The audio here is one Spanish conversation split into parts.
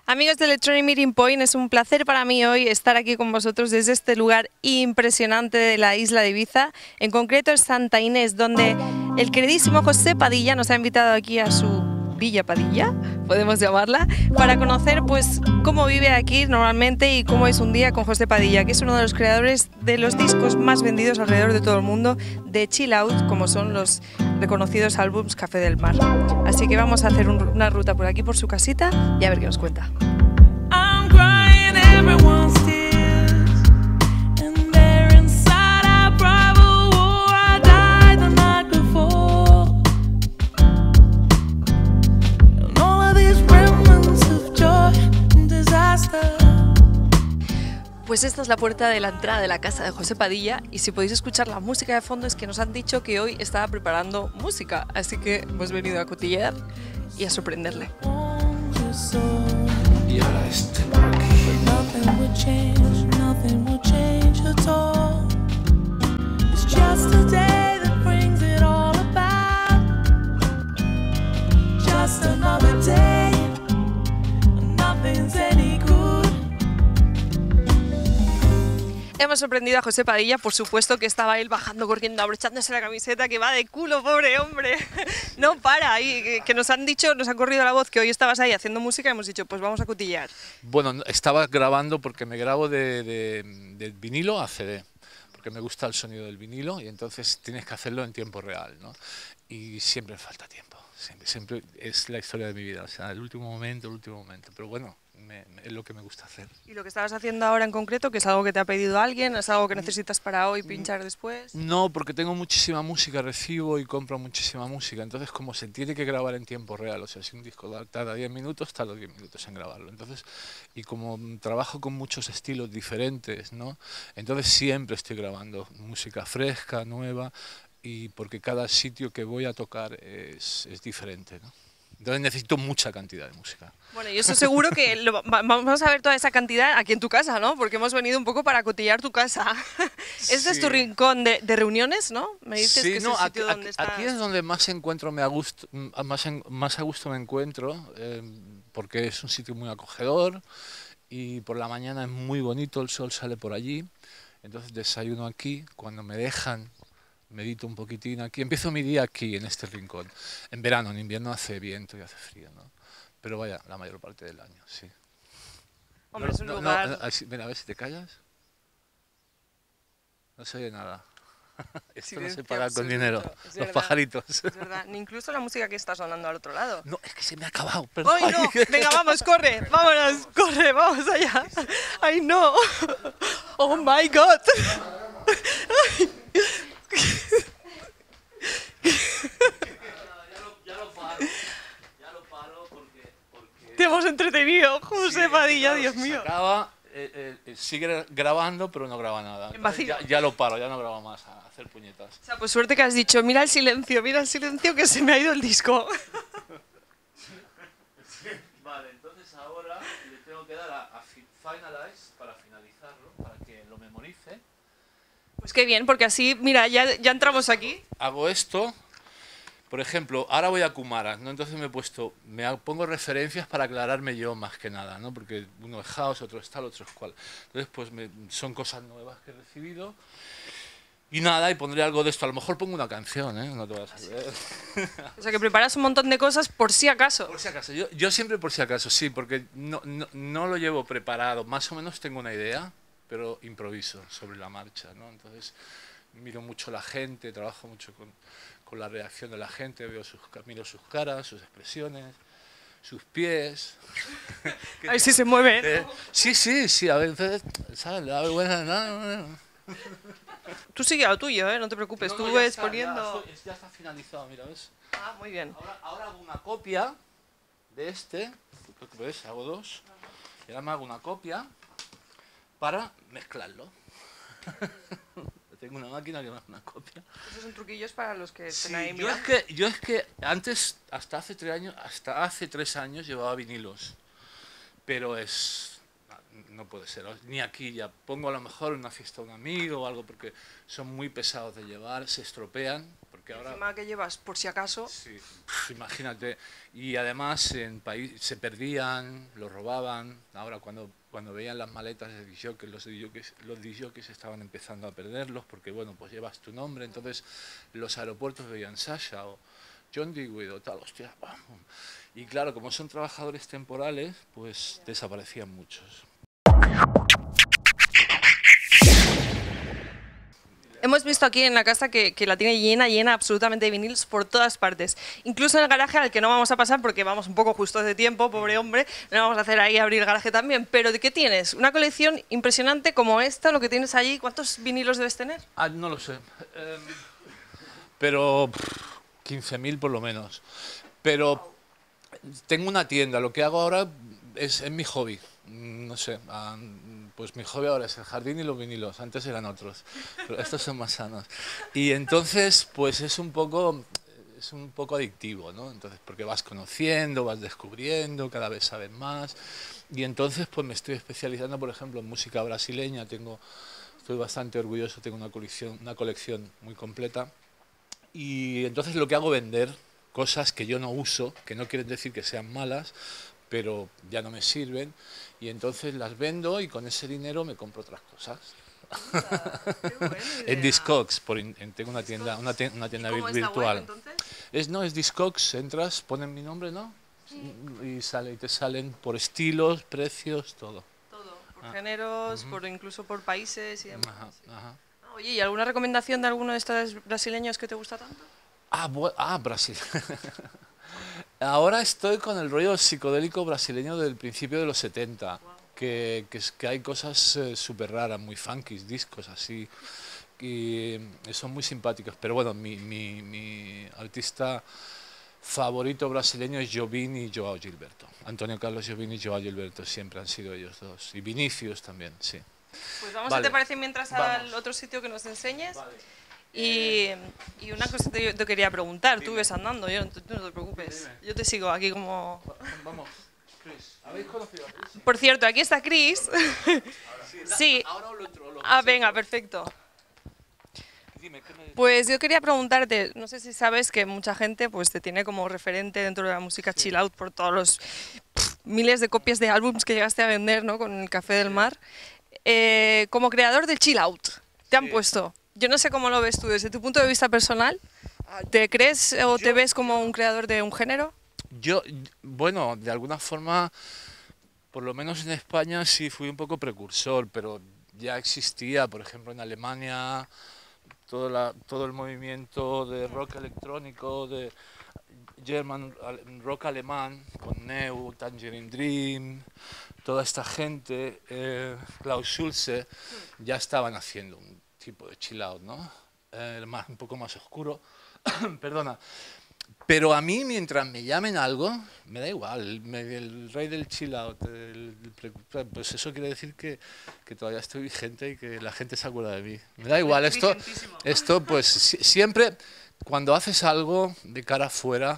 Amigos de Electronic Meeting Point, es un placer para mí hoy estar aquí con vosotros desde este lugar impresionante de la isla de Ibiza. En concreto es Santa Inés, donde el queridísimo José Padilla nos ha invitado aquí a su Villa Padilla, podemos llamarla, para conocer pues cómo vive aquí normalmente y cómo es un día con José Padilla, que es uno de los creadores de los discos más vendidos alrededor de todo el mundo de chill out, como son los reconocidos álbums Café del Mar. Así que vamos a hacer una ruta por aquí, por su casita, y a ver qué nos cuenta. Pues esta es la puerta de la entrada de la casa de José Padilla y si podéis escuchar la música de fondo es que nos han dicho que hoy estaba preparando música, así que hemos venido a cotillear y a sorprenderle. Y ahora este por aquí. Hemos sorprendido a José Padilla, por supuesto que estaba él bajando, corriendo, abrochándose la camiseta, que va de culo, pobre hombre. No para, y que nos han dicho, nos han corrido la voz que hoy estabas ahí haciendo música y hemos dicho, pues vamos a cotillear. Bueno, estaba grabando porque me grabo de vinilo a CD, porque me gusta el sonido del vinilo y entonces tienes que hacerlo en tiempo real, ¿no? Y siempre falta tiempo, siempre es la historia de mi vida, o sea, el último momento, pero bueno, es lo que me gusta hacer. ¿Y lo que estabas haciendo ahora en concreto, que es algo que te ha pedido alguien, es algo que necesitas para hoy pinchar después? No, porque tengo muchísima música, recibo y compro muchísima música, entonces como se tiene que grabar en tiempo real, o sea, si un disco tarda 10 minutos, tarda 10 minutos en grabarlo, entonces, y como trabajo con muchos estilos diferentes, ¿no? Entonces siempre estoy grabando música fresca, nueva, y porque cada sitio que voy a tocar es diferente, ¿no? Entonces necesito mucha cantidad de música. Bueno, y eso seguro que vamos a ver toda esa cantidad aquí en tu casa, ¿no? Porque hemos venido un poco para cotillar tu casa. Este es tu rincón de reuniones, ¿no? Me dices sí, que es no, el sitio donde estás. aquí es donde más encuentro más a gusto me encuentro, porque es un sitio muy acogedor y por la mañana es muy bonito, el sol sale por allí, entonces desayuno aquí, cuando me dejan medito un poquitín aquí, empiezo mi día aquí en este rincón. En verano, en invierno hace viento y hace frío, ¿no? Pero vaya, la mayor parte del año, sí. Hombre, es un lugar... Mira, a ver si te callas. No se oye nada. Esto no se paga con absoluto, dinero. es Los verdad, pajaritos. Es verdad, ni incluso la música que está sonando al otro lado. No, es que se me ha acabado, perdón. ¡Ay, no! Venga, vamos, corre, vámonos, corre, vamos allá. ¡Ay, no! ¡Oh, my God! Ya lo paro porque Te hemos entretenido, José Padilla, Dios mío. Acaba, sigue grabando, pero no graba nada. En vacío. Ya lo paro, ya no grabo más a hacer puñetas. O sea, pues suerte que has dicho, mira el silencio que se me ha ido el disco. Vale, entonces ahora le tengo que dar a Finalize para finalizarlo, para que lo memorice. Pues qué bien, porque así, mira, ya entramos aquí. Hago esto, por ejemplo, ahora voy a Kumara, ¿no? Entonces pongo referencias para aclararme yo más que nada, ¿no? Porque uno es house, otro es tal, otro es cual. Entonces, pues son cosas nuevas que he recibido. Y nada, y pondré algo de esto. A lo mejor pongo una canción, ¿eh? No te vas a ver. O sea, que preparas un montón de cosas por si acaso. Por si acaso. Yo siempre por si acaso, sí, porque no lo llevo preparado. Más o menos tengo una idea, pero improviso sobre la marcha, ¿no? Entonces miro mucho la gente, trabajo mucho con la reacción de la gente, miro sus caras, sus expresiones, sus pies. A ver si se mueve. Sí, a veces, ¿sabes? Le da vergüenza. No. Tú sigue a lo tuyo, ¿eh? No te preocupes, No, tú ya ves está, poniendo... Ya está finalizado, mira, ¿ves? Ah, muy bien. Ahora hago una copia de este, ¿ves? Hago dos. Y ahora me hago una copia para mezclarlo. Tengo una máquina que me hace una copia. Esos son truquillos para los que Sí, estén ahí yo mirando. es que antes, hasta hace 3 años llevaba vinilos. Pero no puede ser, ni aquí ya. Pongo a lo mejor en una fiesta a un amigo o algo porque son muy pesados de llevar, se estropean, porque ahora... Encima que llevas, por si acaso... Sí, imagínate. Y además en país se perdían, los robaban. Ahora cuando veían las maletas de discjockeys, los discjockeys estaban empezando a perderlos porque, bueno, pues llevas tu nombre. Entonces los aeropuertos veían Sasha o John Dewey o tal, hostia. Y claro, como son trabajadores temporales, pues desaparecían muchos. Hemos visto aquí en la casa que la tiene llena absolutamente de vinilos por todas partes. Incluso en el garaje, al que no vamos a pasar porque vamos un poco justos de tiempo, pobre hombre, no vamos a hacer ahí abrir el garaje también. Pero ¿de qué tienes? Una colección impresionante como esta, lo que tienes allí. ¿Cuántos vinilos debes tener? Ah, no lo sé. Pero 15.000 por lo menos. Pero tengo una tienda, lo que hago ahora es mi hobby. No sé, pues mi hobby ahora es el jardín y los vinilos, antes eran otros, pero estos son más sanos. Y entonces, pues es un poco adictivo, ¿no? Entonces, porque vas conociendo, vas descubriendo, cada vez sabes más. Y entonces, pues me estoy especializando, por ejemplo, en música brasileña. Estoy bastante orgulloso, tengo una colección muy completa. Y entonces lo que hago es vender cosas que yo no uso, que no quieren decir que sean malas, pero ya no me sirven, y entonces las vendo y con ese dinero me compro otras cosas. En Discogs, tengo una tienda, una tienda virtual. Es Discogs, entras, ponen mi nombre, ¿no? Sí. Y te salen por estilos, precios, todo. Todo, por géneros, incluso por países y demás. Ajá. Oye, ¿y alguna recomendación de alguno de estos brasileños que te gusta tanto? Brasil. Ahora estoy con el rollo psicodélico brasileño del principio de los 70, wow. que hay cosas súper raras, muy funky, discos así, y son muy simpáticos. Pero bueno, mi artista favorito brasileño es Jobim y Joao Gilberto. Antonio Carlos Jobim y Joao Gilberto siempre han sido ellos dos. Y Vinicius también, sí. Pues vamos, ¿te parece mientras al otro sitio que nos enseñes? Vale. Y una cosa te quería preguntar, tú ves andando, no te preocupes, dime. Yo te sigo aquí como... Vamos, Chris, ¿habéis conocido a Chris? Por cierto, aquí está Chris. Sí. Ahora venga, perfecto. Dime, pues yo quería preguntarte, no sé si sabes que mucha gente pues te tiene como referente dentro de la música chill out por todos los miles de copias de álbums que llegaste a vender, ¿no? Con el Café del Mar. Como creador del chill out, te han puesto... Yo no sé cómo lo ves tú desde tu punto de vista personal. ¿Te crees o te ves como un creador de un género? Bueno, de alguna forma, por lo menos en España sí fui un poco precursor, pero ya existía, por ejemplo, en Alemania, todo el movimiento de rock electrónico, de German rock alemán, con Neu, Tangerine Dream, toda esta gente, Klaus Schulze, ya estaban haciendo un tipo de chill out, ¿no? Un poco más oscuro, perdona. Pero a mí, mientras me llamen algo, me da igual, el rey del chill out, pues eso quiere decir que todavía estoy vigente y que la gente se acuerda de mí. Me da igual, esto pues siempre, cuando haces algo de cara afuera,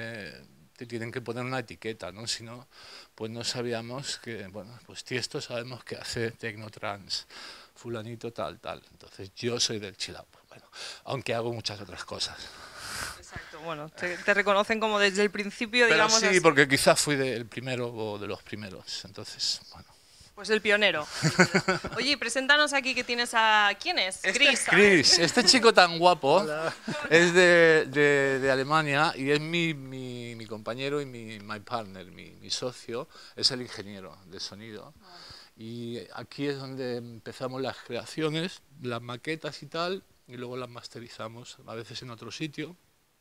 te tienen que poner una etiqueta, ¿no? Si no, pues no sabíamos que, bueno, pues Tiesto sabemos que hace techno-trance, fulanito tal. Entonces yo soy del chill out, bueno, aunque hago muchas otras cosas. Exacto, bueno, te reconocen como desde el principio, pero digamos sí, así. Porque quizás fui el primero o de los primeros, entonces, bueno. Pues el pionero. Oye, preséntanos aquí que tienes a... ¿Quién es? Chris, este chico tan guapo. Hola. Es de Alemania y es mi compañero y mi partner, mi socio, es el ingeniero de sonido. Y aquí es donde empezamos las creaciones, las maquetas y tal, y luego las masterizamos, a veces en otro sitio.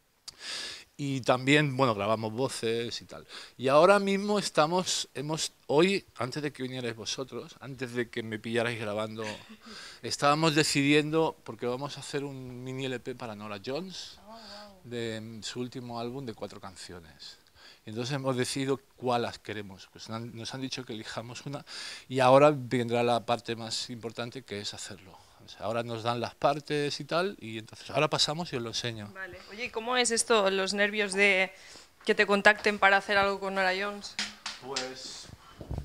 Y también, bueno, grabamos voces y tal. Y ahora mismo hoy, antes de que vinierais vosotros, antes de que me pillarais grabando, estábamos decidiendo, porque vamos a hacer un mini LP para Norah Jones, de su último álbum de 4 canciones. Y entonces hemos decidido cuáles queremos. Pues nos han dicho que elijamos una y ahora vendrá la parte más importante, que es hacerlo. O sea, ahora nos dan las partes y tal, y entonces ahora pasamos y os lo enseño. Vale. Oye, ¿y cómo es esto, los nervios de que te contacten para hacer algo con Norah Jones? Pues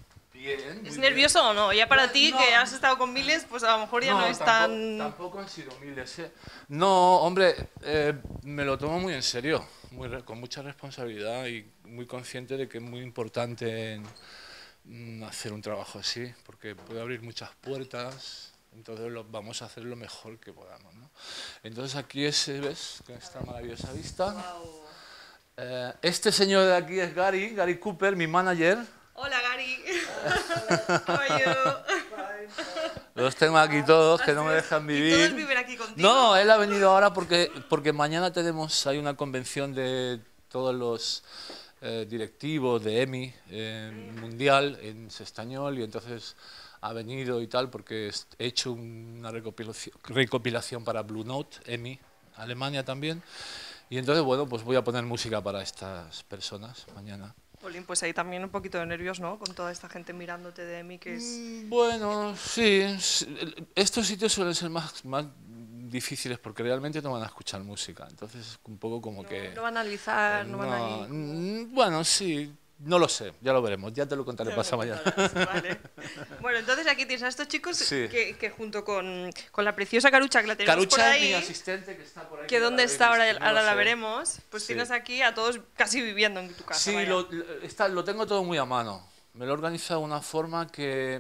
Bien. ¿Es muy nervioso o no? Ya para ti, No. que has estado con miles, pues a lo mejor ya no es tan... Tampoco han sido miles, ¿eh? No, hombre, me lo tomo muy en serio, con mucha responsabilidad y muy consciente de que es muy importante hacer un trabajo así, porque puede abrir muchas puertas, entonces vamos a hacer lo mejor que podamos, ¿no? Entonces aquí ves, con esta maravillosa vista. Este señor de aquí es Gary Cooper, mi manager. Hola, Gary. How are you? Los tengo aquí todos, que no me dejan vivir. ¿Y todos viven aquí contigo? No, él ha venido ahora porque mañana hay una convención de todos los directivos de EMI mundial en Sestañol, y entonces ha venido y tal porque he hecho una recopilación para Blue Note, EMI, Alemania también, y entonces bueno, pues voy a poner música para estas personas mañana. Polín, pues ahí también un poquito de nervios, ¿no? Con toda esta gente mirándote de mí, que es... Bueno, sí, estos sitios suelen ser más difíciles porque realmente no van a escuchar música, entonces es un poco como que... No van a analizar, no van a ir... Bueno, sí, no lo sé, ya lo veremos, ya te lo contaré pasado mañana. Vale. Bueno, entonces aquí tienes a estos chicos Sí. que junto con la preciosa Carucha, que la tenemos por Carucha es ahí... mi asistente que está por ahí. Que dónde está ahora la sé. veremos, pues Sí. tienes aquí a todos casi viviendo en tu casa. Sí, vaya. lo tengo todo muy a mano. Me lo he organizado de una forma que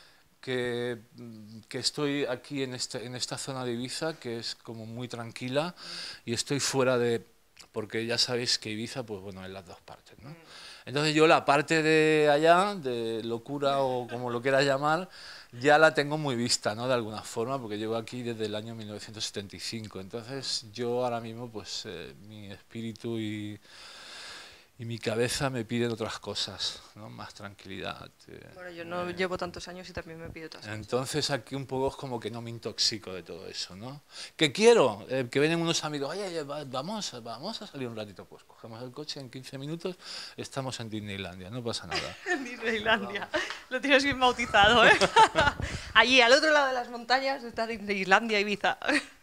estoy aquí en esta zona de Ibiza, que es como muy tranquila, y estoy fuera de... Porque ya sabéis que Ibiza, pues bueno, es las dos partes, ¿no? Entonces yo la parte de allá, de locura o como lo quieras llamar, ya la tengo muy vista, ¿no? De alguna forma, porque llevo aquí desde el año 1975. Entonces yo ahora mismo, pues mi espíritu y mi cabeza me piden otras cosas, ¿no? Más tranquilidad. Bueno, yo no llevo tantos años y también me pido otras cosas. Entonces aquí un poco es como que no me intoxico de todo eso, ¿no? ¿Qué quiero? Que vienen unos amigos, oye, vamos a salir un ratito. Pues cogemos el coche, en 15 minutos estamos en Disneylandia, no pasa nada. En Disneylandia. Lo tienes bien bautizado, ¿eh? Allí, al otro lado de las montañas, está Disneylandia, Ibiza.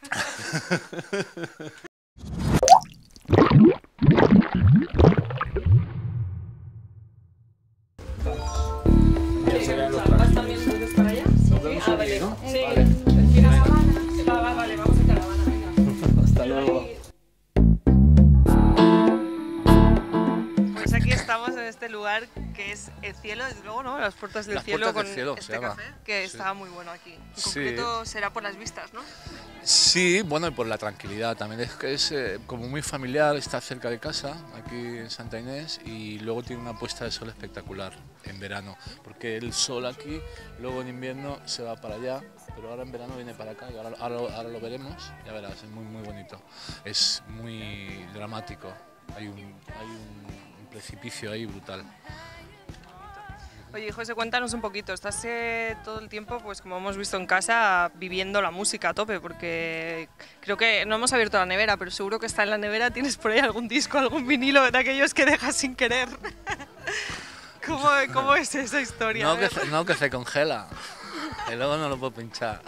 ¿Vas también entonces para allá? Sí. Ah, vale. ¿no? Sí. Vale. Vale, vamos a caravana, venga. Hasta luego. Pues aquí estamos en este lugar que es el cielo, desde luego, ¿no? Las puertas del Las cielo puertas con del cielo, se este llama. café, que Sí. está muy bueno aquí. En Sí. concreto será por las vistas, ¿no? Sí, bueno, y por la tranquilidad también. Es como muy familiar, está cerca de casa, aquí en Santa Inés, y luego tiene una puesta de sol espectacular en verano, porque el sol aquí, luego en invierno se va para allá, pero ahora en verano viene para acá, y ahora lo veremos, ya verás, es muy bonito. Es muy dramático, hay un precipicio ahí brutal. Oye, José, cuéntanos un poquito. Estás todo el tiempo, pues como hemos visto en casa, viviendo la música a tope, porque creo que no hemos abierto la nevera, pero seguro que está en la nevera, tienes por ahí algún disco, algún vinilo de aquellos que dejas sin querer. ¿Cómo es esa historia? No, que se congela, y luego no lo puedo pinchar.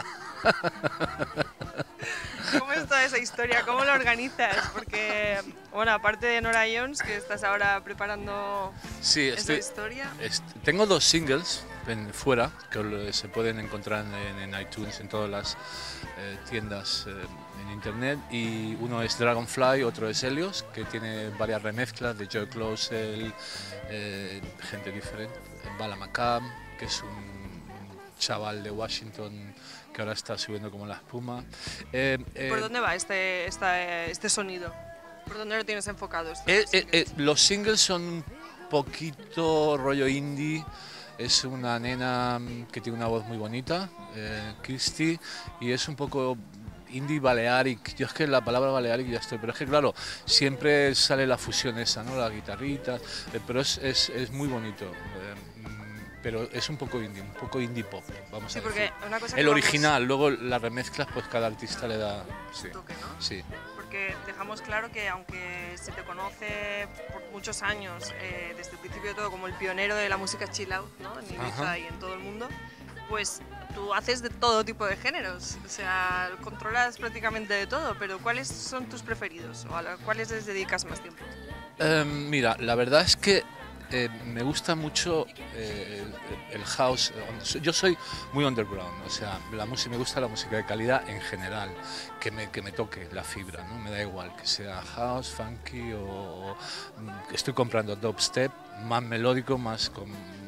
¿Cómo es toda esa historia? ¿Cómo lo organizas? Porque, bueno, aparte de Nora Jones, que estás ahora preparando Sí, esa historia... tengo 2 singles fuera que se pueden encontrar en iTunes, en todas las tiendas en internet, y uno es Dragonfly, otro es Helios, que tiene varias remezclas de Joe Closell, gente diferente, Bala Macam, que es un chaval de Washington que ahora está subiendo como la espuma. ¿Por dónde va este sonido? ¿Por dónde lo tienes enfocado? Los singles son un poquito rollo indie. Es una nena que tiene una voz muy bonita, Christy, y es un poco indie balearic. Yo es que la palabra balearic ya estoy, pero es que claro, siempre sale la fusión esa, ¿no? La guitarrita, pero es muy bonito. Pero es un poco indie pop, vamos a decir. Porque una cosa El que original, luego las remezclas, pues cada artista le da un toque, ¿no? sí. Porque dejamos claro que aunque se te conoce por muchos años, desde el principio de todo, como el pionero de la música chill out, ¿no? En Ibiza Ajá. y en todo el mundo, pues tú haces de todo tipo de géneros, o sea, controlas prácticamente de todo, pero ¿cuáles son tus preferidos o a los cuales les dedicas más tiempo? Mira, la verdad es que me gusta mucho el house. Yo soy muy underground, o sea, me gusta la música de calidad en general, que me toque la fibra, ¿no? Me da igual que sea house, funky o estoy comprando dubstep, más melódico, más con...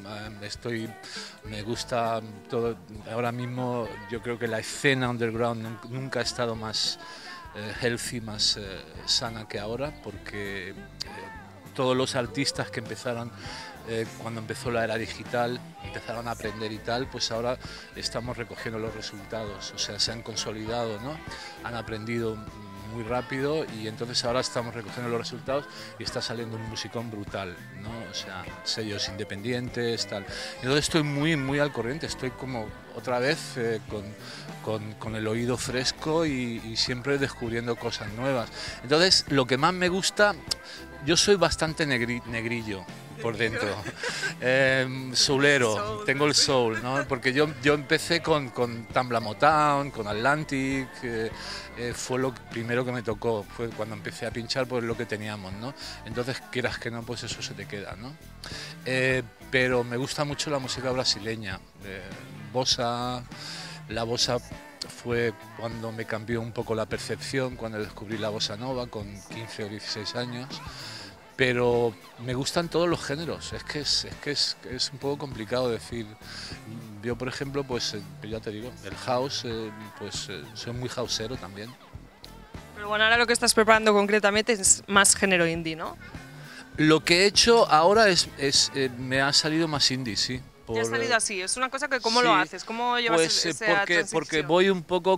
me gusta todo. Ahora mismo yo creo que la escena underground nunca ha estado más healthy, más sana que ahora, porque todos los artistas que empezaron cuando empezó la era digital, empezaron a aprender y tal, pues ahora estamos recogiendo los resultados, o sea, se han consolidado, ¿no? Han aprendido muy rápido y entonces ahora estamos recogiendo los resultados y está saliendo un musicón brutal, ¿no? O sea, sellos independientes, tal. Entonces estoy muy al corriente, estoy como otra vez con el oído fresco y siempre descubriendo cosas nuevas. Entonces, lo que más me gusta, yo soy bastante negrillo por dentro, soulero, tengo el soul, ¿no? Porque yo empecé con Tambla Motown, con Atlantic, fue lo primero que me tocó, fue cuando empecé a pinchar, pues lo que teníamos, ¿no? Entonces, quieras que no, pues eso se te queda, ¿no? Pero me gusta mucho la música brasileña, bossa, la bossa fue cuando me cambió un poco la percepción, cuando descubrí la bossa nova con 15 o 16 años. Pero me gustan todos los géneros, es que es un poco complicado decir. Yo, por ejemplo, pues ya te digo, el house, soy muy houseero también. Pero bueno, ahora lo que estás preparando concretamente es más género indie, ¿no? Lo que he hecho ahora me ha salido más indie, sí. Ya ha salido así, es una cosa que ¿cómo lo haces? ¿Cómo llevas esa transición? Porque voy un poco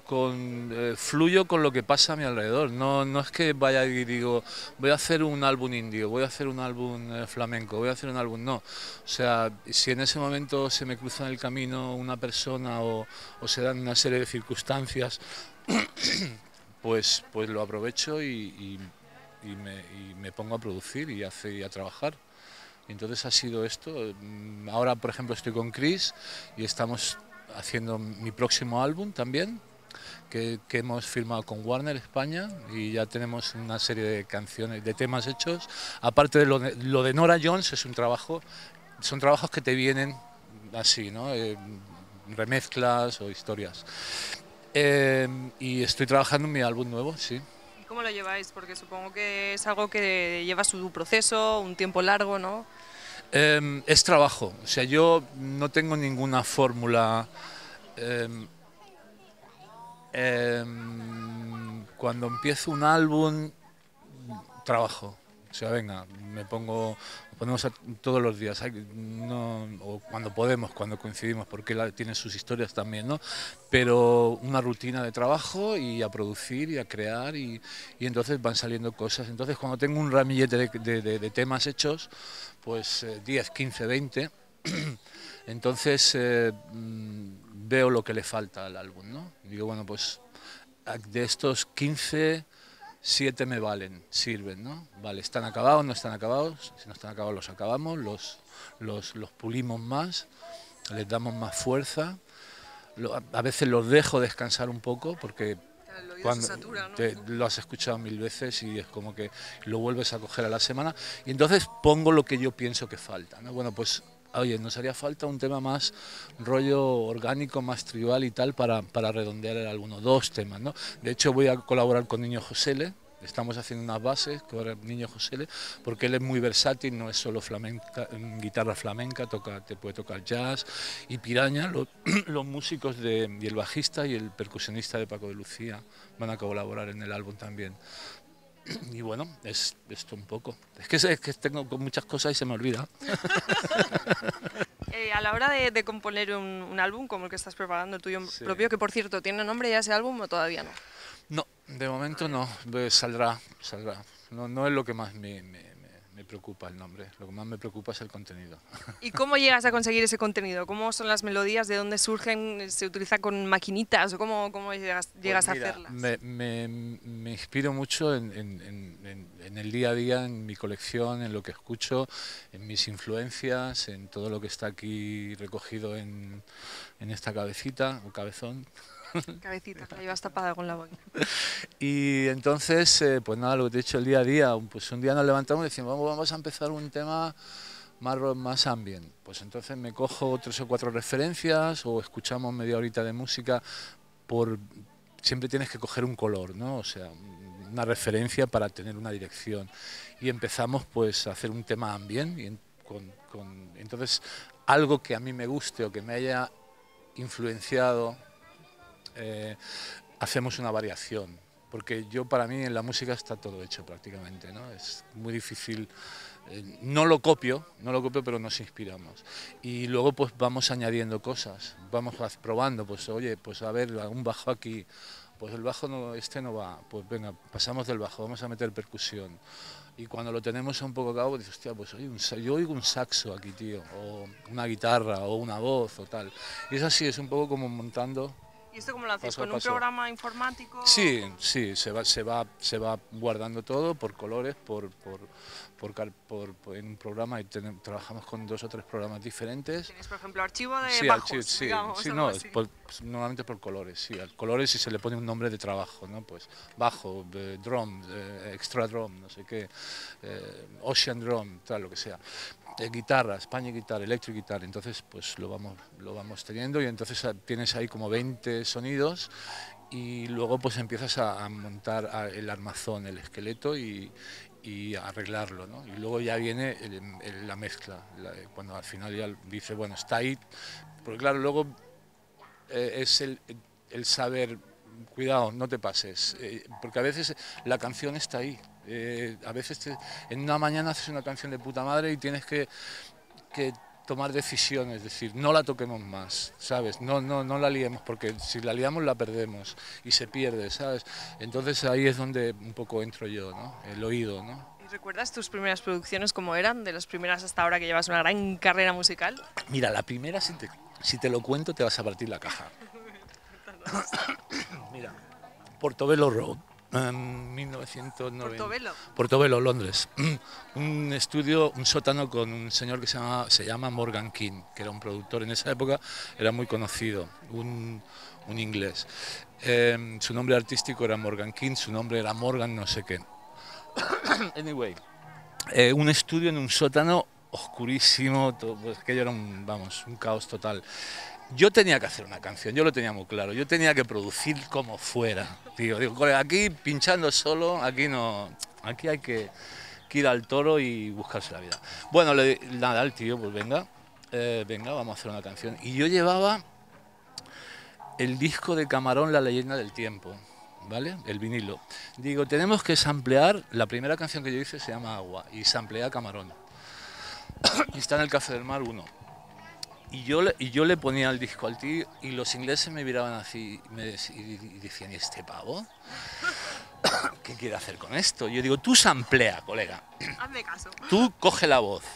fluyo con lo que pasa a mi alrededor, no es que vaya y digo voy a hacer un álbum indio, voy a hacer un álbum flamenco, voy a hacer un álbum, no. O sea, si en ese momento se me cruza en el camino una persona o se dan una serie de circunstancias, pues lo aprovecho y me pongo a producir y a trabajar. Entonces ha sido esto. Ahora, por ejemplo, estoy con Chris y estamos haciendo mi próximo álbum también, que hemos firmado con Warner España y ya tenemos una serie de canciones, de temas hechos. Aparte de lo de Nora Jones, son trabajos que te vienen así, ¿no? Remezclas o historias. Y estoy trabajando en mi álbum nuevo, sí. ¿Cómo lo lleváis? Porque supongo que es algo que lleva su proceso, un tiempo largo, ¿no? Es trabajo, o sea, yo no tengo ninguna fórmula. Cuando empiezo un álbum, trabajo. O sea, venga, ponemos todos los días, o cuando podemos, cuando coincidimos, porque tiene sus historias también, ¿no? Pero una rutina de trabajo y a producir y a crear y entonces van saliendo cosas. Entonces cuando tengo un ramillete de temas hechos, pues 10, 15, 20, entonces veo lo que le falta al álbum, ¿no? Y digo, bueno, pues de estos 15... 7 me valen, sirven, ¿no? Vale, ¿están acabados? ¿No están acabados? Si no están acabados los acabamos, los pulimos más, les damos más fuerza. A veces los dejo descansar un poco porque cuando satura, ¿no? lo has escuchado 1000 veces y es como que lo vuelves a coger a la semana y entonces pongo lo que yo pienso que falta, ¿no? Bueno, pues oye, nos haría falta un tema más rollo orgánico, más tribal y tal para redondear el álbum, 2 temas, ¿no? De hecho voy a colaborar con Niño Josele, estamos haciendo unas bases con Niño Josele, porque él es muy versátil, no es solo guitarra flamenca, te puede tocar jazz y Piraña, los músicos y el bajista y el percusionista de Paco de Lucía van a colaborar en el álbum también. Y bueno, es esto un poco. Es que tengo muchas cosas y se me olvida. A la hora de componer un álbum como el que estás preparando, el tuyo propio, que por cierto, ¿tiene nombre ya ese álbum o todavía no? No, de momento no, saldrá. No es lo que más me preocupa el nombre, lo que más me preocupa es el contenido. ¿Y cómo llegas a conseguir ese contenido? ¿Cómo son las melodías? ¿De dónde surgen? ¿Se utiliza con maquinitas? ¿O cómo llegas Pues a hacerlas? Me inspiro mucho en el día a día, en mi colección, en lo que escucho, en mis influencias, en todo lo que está aquí recogido en esta cabecita o cabezón. Cabecita, la llevas tapada con la boina. Y entonces, pues nada, lo que te he dicho el día a día, pues un día nos levantamos y decimos, vamos a empezar un tema más rock, más ambient. Pues entonces me cojo 3 o 4 referencias o escuchamos media horita de música por... Siempre tienes que coger un color, ¿no? O sea, una referencia para tener una dirección. Y empezamos pues a hacer un tema ambient y entonces algo que a mí me guste o que me haya influenciado, hacemos una variación. Porque para mí en la música está todo hecho prácticamente, ¿no? Es muy difícil, no lo copio, pero nos inspiramos. Y luego pues vamos añadiendo cosas, vamos probando, pues oye, pues a ver, un bajo aquí, pues el bajo no, este no va, pues venga, pasamos del bajo, vamos a meter percusión. Y cuando lo tenemos un poco a cabo, dices, hostia, pues oye, yo oigo un saxo aquí, tío, o una guitarra, o una voz, o tal. Y es así, es un poco como montando. ¿Y esto cómo lo hacéis? ¿Con un programa informático? Sí, sí, se va guardando todo por colores, en un programa y trabajamos con 2 o 3 programas diferentes. ¿Tienes, por ejemplo, archivo de sí, bajos, sí, digamos, sí, no, normalmente por colores, sí, colores y se le pone un nombre de trabajo, ¿no? Pues bajo, drum, extra drum, no sé qué, ocean drum, tal, lo que sea. Guitarra, Spanish guitar, electric guitar, entonces pues lo vamos teniendo y entonces tienes ahí como 20 sonidos y luego pues empiezas a montar el armazón, el esqueleto y arreglarlo, ¿no? Y luego ya viene la mezcla, cuando al final ya dice, bueno, está ahí, porque claro, luego es el saber, cuidado, no te pases, porque a veces la canción está ahí. A veces en una mañana haces una canción de puta madre y tienes que tomar decisiones, es decir, no la toquemos más, ¿sabes? No la liemos, porque si la liamos la perdemos y se pierde, ¿sabes? Entonces ahí es donde un poco entro yo, ¿no? El oído, ¿no? ¿Y recuerdas tus primeras producciones cómo eran, de las primeras hasta ahora que llevas una gran carrera musical? Mira, la primera, si te lo cuento, te vas a partir la caja. Mira, Portobello Road. 1990. Portobello, Londres. Un estudio, un sótano con un señor que se llama Morgan King, que era un productor en esa época, era muy conocido, un inglés. Su nombre artístico era Morgan King, su nombre era Morgan no sé qué. Anyway, un estudio en un sótano oscurísimo, todo, pues, aquello era un caos total. Yo tenía que hacer una canción, yo lo tenía muy claro, yo tenía que producir como fuera. Digo, colega, aquí pinchando solo, aquí no, aquí hay que ir al toro y buscarse la vida. Bueno, nada, el tío, pues venga, vamos a hacer una canción. Y yo llevaba el disco de Camarón, La leyenda del tiempo, ¿vale? El vinilo. Digo, tenemos que samplear, la primera canción que yo hice se llama Agua, y sampleé a Camarón. Y está en el Café del Mar 1. Y yo le ponía el disco al tío y los ingleses me miraban así y decían, ¿y este pavo? ¿Qué quiere hacer con esto? Yo digo, tú samplea, colega. Hazme caso. Tú coge la voz.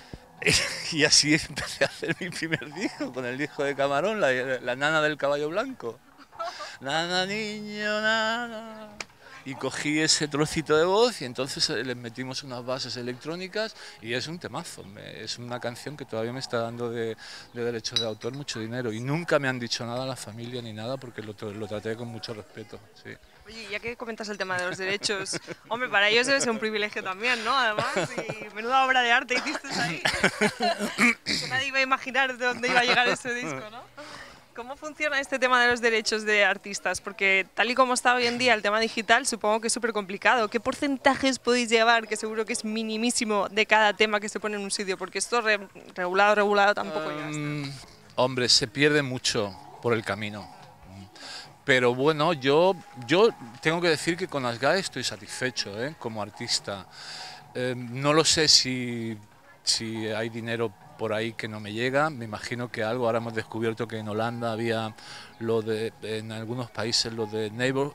Y así empecé a hacer mi primer disco, con el disco de Camarón, la nana del caballo blanco. Nana, niño, nana. Y cogí ese trocito de voz y entonces les metimos unas bases electrónicas y es un temazo, es una canción que todavía me está dando de derechos de autor mucho dinero y nunca me han dicho nada a la familia ni nada porque lo traté con mucho respeto, sí. Oye, ya que comentas el tema de los derechos, hombre, para ellos debe ser un privilegio también, ¿no? Además, y menuda obra de arte hiciste ahí. Que nadie iba a imaginar de dónde iba a llegar ese disco, ¿no? ¿Cómo funciona este tema de los derechos de artistas? Porque tal y como está hoy en día el tema digital, supongo que es súper complicado. ¿Qué porcentajes podéis llevar, que seguro que es minimísimo, de cada tema que se pone en un sitio? Porque esto regulado tampoco ya está. Hombre, se pierde mucho por el camino. Pero bueno, yo tengo que decir que con Asgae estoy satisfecho, como artista. No lo sé si hay dinero por ahí que no me llega, me imagino que algo. Ahora hemos descubierto que en Holanda había en algunos países lo de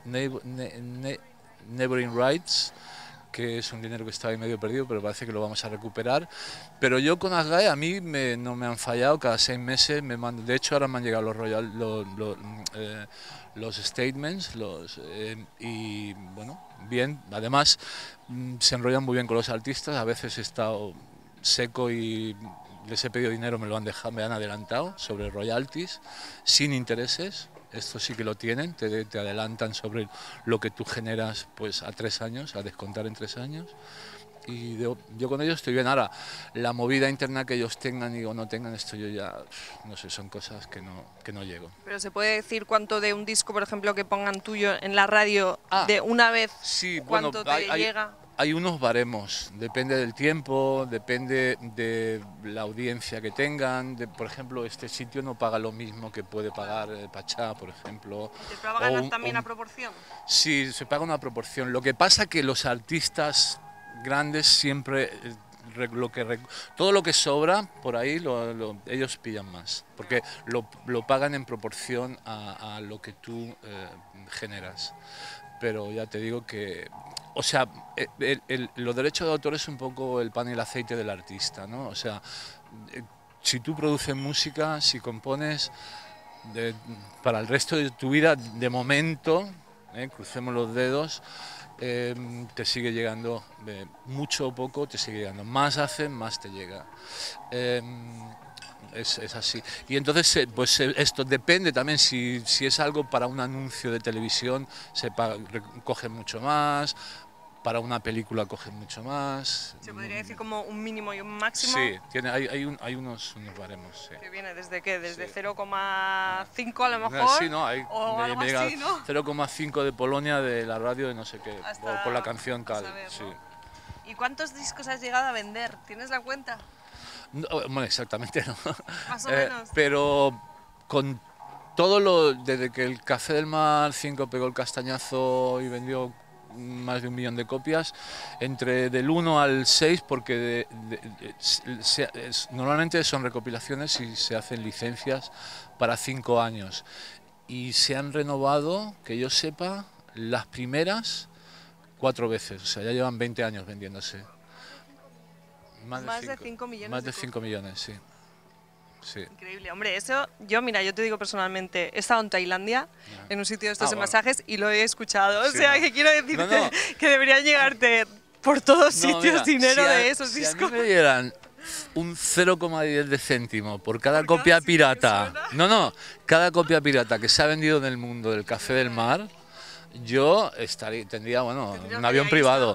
Neighboring Rights, que es un dinero que estaba ahí medio perdido, pero parece que lo vamos a recuperar. Pero yo con Asgae, a mí no me han fallado, cada 6 meses me mandan, de hecho ahora me han llegado los statements, y bueno, bien, además se enrollan muy bien con los artistas, a veces he estado seco y les he pedido dinero, me han adelantado sobre royalties, sin intereses. Esto sí que lo tienen, te adelantan sobre lo que tú generas pues a 3 años, a descontar en 3 años. yo con ellos estoy bien. Ahora, la movida interna que ellos tengan y o no tengan, esto yo ya, no sé, son cosas que no llego. Pero ¿se puede decir cuánto de un disco, por ejemplo, que pongan tuyo en la radio de una vez, sí, cuánto bueno, te llega? Hay unos baremos, depende del tiempo, depende de la audiencia que tengan. Por ejemplo, este sitio no paga lo mismo que puede pagar Pachá, por ejemplo. ¿Y te pagan también a proporción? Sí, se paga una proporción. Lo que pasa que los artistas grandes siempre todo lo que sobra por ahí ellos pillan más, porque lo pagan en proporción a lo que tú generas. Pero ya te digo que, o sea, los derechos de autor es un poco el pan y el aceite del artista, ¿no? O sea, si tú produces música, si compones para el resto de tu vida, de momento, crucemos los dedos, te sigue llegando, mucho o poco te sigue llegando, más haces, más te llega. Es así. Y entonces, pues esto depende también, si es algo para un anuncio de televisión, coge mucho más, para una película coge mucho más. ¿Se podría decir como un mínimo y un máximo? Sí, hay unos baremos. Sí. ¿Que viene desde qué? ¿Desde sí. 0,5 a lo mejor? Sí, no, hay o algo así, ¿no? 0,5 de Polonia, de la radio de no sé qué, por la canción tal. Saber, sí. ¿no? ¿Y cuántos discos has llegado a vender? ¿Tienes la cuenta? No, bueno, exactamente no. Más o menos. Pero con desde que el Café del Mar 5 pegó el castañazo y vendió más de 1 millón de copias, entre del 1 al 6, porque normalmente son recopilaciones y se hacen licencias para 5 años. Y se han renovado, que yo sepa, las primeras 4 veces, o sea, ya llevan 20 años vendiéndose. Más de 5 millones. Más de 5 millones, sí. Sí. Increíble, hombre, eso, mira, yo te digo personalmente, he estado en Tailandia, en un sitio de estos de masajes, y lo he escuchado, o sea, que quiero decirte que deberían llegarte por todos sitios dinero de esos discos. Si a mí me dieran un 0,10 de céntimo por cada copia pirata, cada copia pirata que se ha vendido en el mundo del Café del Mar, yo tendría, un avión privado.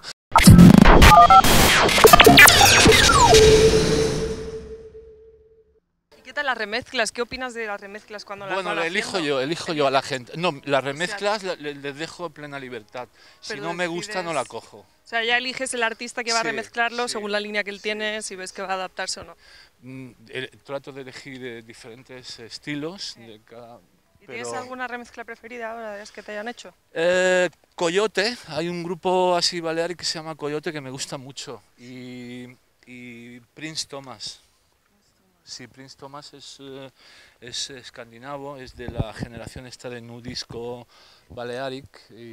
¿Qué tal las remezclas? ¿Qué opinas de las remezclas cuando las van haciendo? elijo yo a la gente. No, las remezclas les dejo plena libertad. Si no me gusta, no la cojo. O sea, ya eliges el artista que va a remezclarlo según la línea que él tiene, si ves que va a adaptarse o no. Trato de elegir diferentes estilos de cada... ¿Y tienes alguna remezcla preferida ahora de las que te hayan hecho? Coyote, hay un grupo así balear que se llama Coyote que me gusta mucho. Y Prince Thomas. Sí, Prince Thomas es escandinavo, es de la generación esta de nu disco Balearic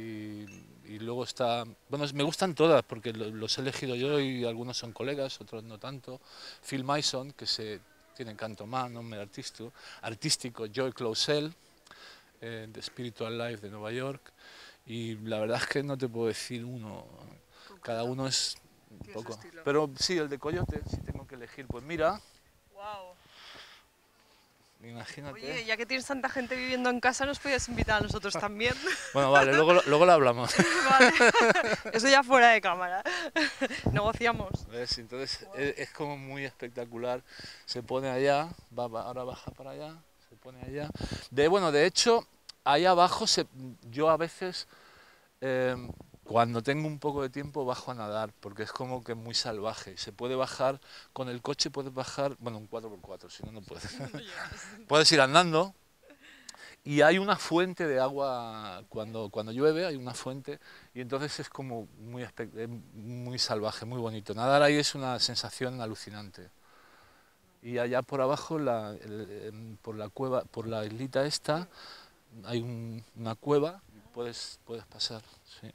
y luego está, bueno, me gustan todas porque los he elegido yo y algunos son colegas, otros no tanto. Phil Mason, que tiene canto más, nombre artístico, Joy Clausel, de Spiritual Life de Nueva York, y la verdad es que no te puedo decir uno, cada uno es un poco, pero sí, el de Coyote, si tengo que elegir, pues mira. Wow. Imagínate. Oye, ya que tienes tanta gente viviendo en casa, ¿nos podías invitar a nosotros también? Bueno, vale, luego lo hablamos. Vale, eso ya fuera de cámara. Negociamos. ¿Ves? Entonces es como muy espectacular. Se pone allá, ahora baja para allá, se pone allá. De hecho, ahí abajo yo a veces, cuando tengo un poco de tiempo, bajo a nadar, porque es como que muy salvaje. Se puede bajar, con el coche puedes bajar, bueno, un 4x4, si no, no puedes. Puedes ir andando y hay una fuente de agua, cuando llueve hay una fuente y entonces es como muy salvaje, muy bonito. Nadar ahí es una sensación alucinante. Y allá por abajo, por la cueva, por la islita esta, hay una cueva, puedes pasar, sí.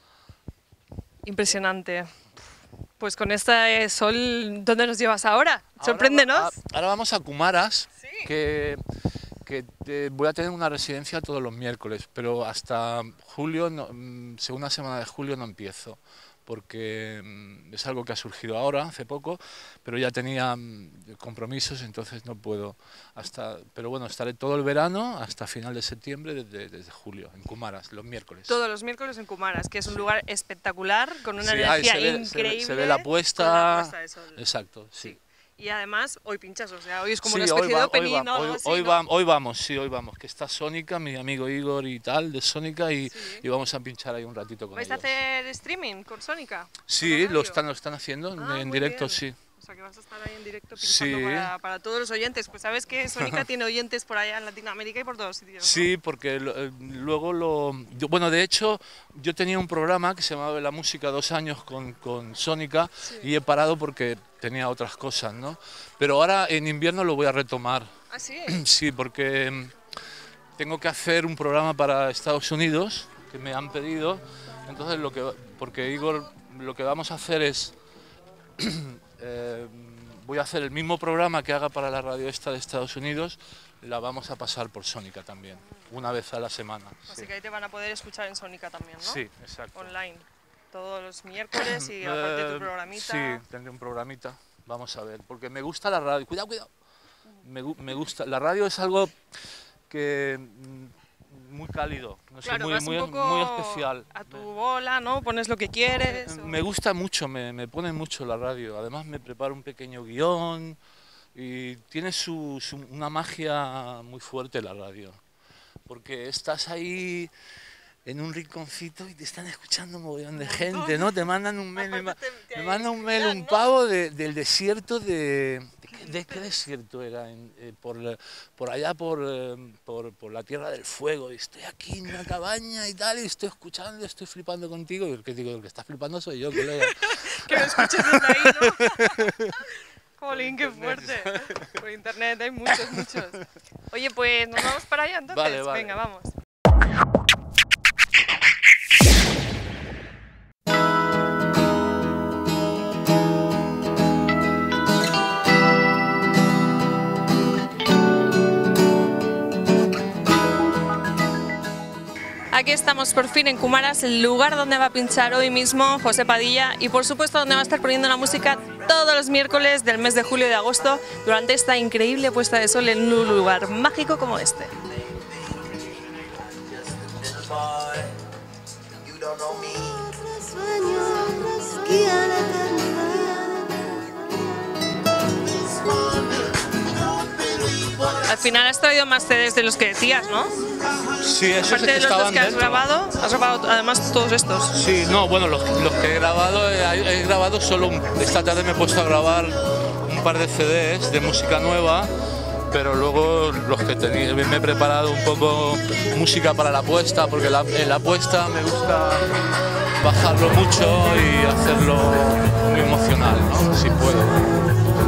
Impresionante. Pues con este sol, ¿dónde nos llevas ahora? Sorpréndenos. Ahora vamos a Kumaras, ¿Sí? que voy a tener una residencia todos los miércoles, pero hasta julio, segunda semana de julio no empiezo, porque es algo que ha surgido ahora, hace poco, pero ya tenía compromisos, entonces no puedo. Pero bueno, estaré todo el verano hasta final de septiembre, desde julio, en Kumaras, los miércoles. Todos los miércoles en Kumaras, que es un lugar espectacular, con una Sí, energía increíble. Se ve la puesta. Con la puesta de sol. Exacto, sí. Y además, hoy pinchas, o sea, hoy es como Sí, una especie de opening, ¿no? Hoy vamos, que está Sónica, mi amigo Igor y tal, de Sónica, y vamos a pinchar ahí un ratito con ¿Vais ellos. a hacer streaming con Sónica? Sí, lo están haciendo en directo, bien. sí. O sea, que vas a estar ahí en directo pinchando para todos los oyentes. Pues sabes que Sónica tiene oyentes por allá en Latinoamérica y por todos sitios, ¿no? Sí, porque luego bueno, de hecho, yo tenía un programa que se llamaba La Música 2 años con Sónica, y he parado porque tenía otras cosas, ¿no? Pero ahora en invierno lo voy a retomar. ¿Ah, sí? Sí, porque tengo que hacer un programa para Estados Unidos que me han pedido. Entonces, porque Igor, lo que vamos a hacer es voy a hacer el mismo programa que haga para la radio esta de Estados Unidos, la vamos a pasar por Sónica también, una vez a la semana. Así que ahí te van a poder escuchar en Sónica también, ¿no? Sí, exacto. Online, todos los miércoles y aparte tu programita. Sí, tendré un programita, vamos a ver, porque me gusta la radio, cuidado. Me gusta, la radio es algo que muy cálido, no sé, Claro, muy especial. A tu bola, ¿no? Pones lo que quieres. Me gusta mucho, me pone mucho la radio. Además me preparo un pequeño guión y tiene una magia muy fuerte la radio. Porque estás ahí en un rinconcito y te están escuchando un montón de gente, ¿no? Te mandan un mail, me manda un mail un pavo del desierto ¿De qué desierto era? Por allá, por la Tierra del Fuego. Y estoy aquí en una cabaña y tal, y estoy escuchando, estoy flipando contigo. Y el que está flipando soy yo, colega. Que me escuches desde ahí, ¿no? Jolín, qué fuerte. Por internet hay muchos. Oye, pues nos vamos para allá entonces. Vale. Venga, vamos. Aquí estamos por fin en Kumaras, el lugar donde va a pinchar hoy mismo José Padilla y por supuesto donde va a estar poniendo la música todos los miércoles del mes de julio y de agosto durante esta increíble puesta de sol en un lugar mágico como este. Al final has traído más CDs de los que decías, ¿no? Sí, esos aparte de los dos que has grabado además todos estos. Sí, no, bueno, los que he grabado solo. Esta tarde me he puesto a grabar un par de CDs de música nueva, pero luego los que tenía, me he preparado un poco música para la puesta, porque en la puesta me gusta bajarlo mucho y hacerlo muy emocional, ¿no? Si puedo.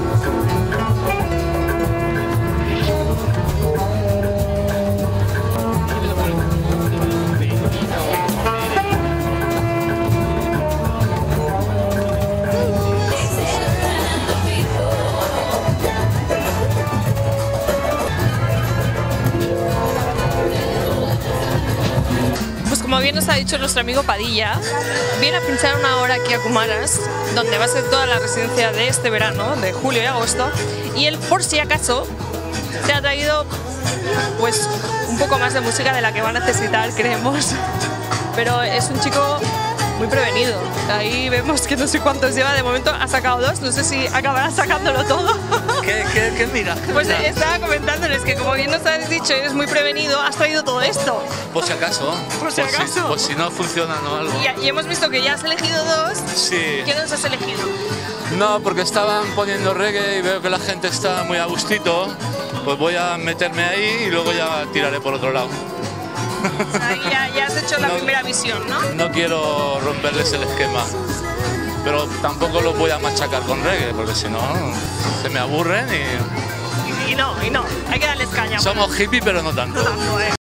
Como bien nos ha dicho nuestro amigo Padilla, viene a pinchar una hora aquí a Kumaras, donde va a ser toda la residencia de este verano, de julio y agosto, y él, por si acaso, se ha traído pues un poco más de música de la que va a necesitar, creemos. Pero es un chico muy prevenido. Ahí vemos que no sé cuántos lleva, de momento ha sacado 2, no sé si acabará sacándolo todo. ¿Qué mira? Pues estaba comentándoles que como bien nos habéis dicho, eres muy prevenido, has traído todo esto. Por si acaso. Por si acaso. Por si no funciona o algo. Y hemos visto que ya has elegido 2. Sí. ¿Qué nos has elegido? No, porque estaban poniendo reggae y veo que la gente está muy a gustito, pues voy a meterme ahí y luego ya tiraré por otro lado. O sea, ya has hecho la primera visión, ¿no? No quiero romperles el esquema, pero tampoco los voy a machacar con reggae, porque si no, se me aburren y no, hay que darles caña. Somos hippie, pero no tanto. No tanto, ¿eh?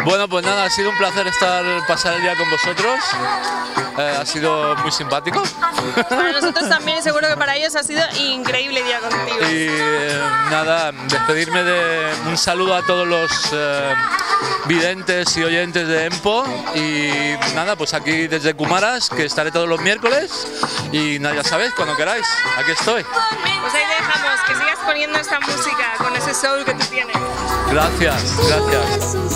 Bueno, pues nada, ha sido un placer pasar el día con vosotros. Ha sido muy simpático. Para nosotros también, seguro que para ellos ha sido increíble día contigo. Y nada, despedirme de un saludo a todos los videntes y oyentes de EMPO. Y nada, pues aquí desde Kumaras, que estaré todos los miércoles. Y nada, ya sabéis, cuando queráis, aquí estoy. Pues ahí te dejamos, que sigas poniendo esta música con ese soul que tú tienes. Gracias, gracias.